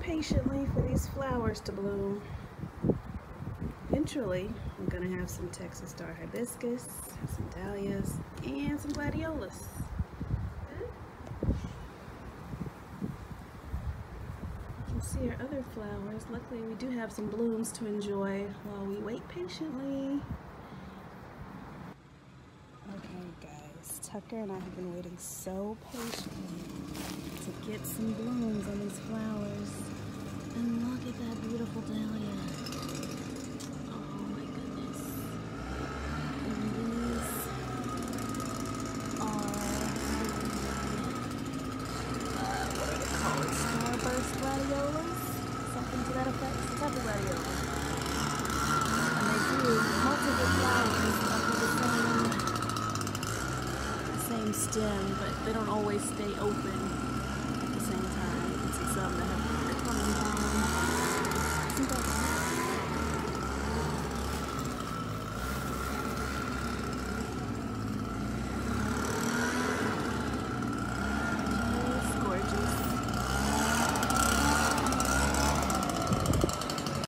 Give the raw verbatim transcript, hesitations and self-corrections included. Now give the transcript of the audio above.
patiently for these flowers to bloom. Eventually, I'm gonna have some Texas star hibiscus, some dahlias, and some gladiolas. You can see our other flowers. Luckily, we do have some blooms to enjoy while we wait patiently. Okay, guys, Tucker and I have been waiting so patiently to get some blooms on these flowers. And look at that beautiful dahlia. Oh my goodness. And these are, uh, what are they called? Starburst gladiolas? Something to that effect. It's a type of gladiola. And they do multiple flowers under the same, the same stem, but they don't always stay open at the same time. You can see some that have, they're coming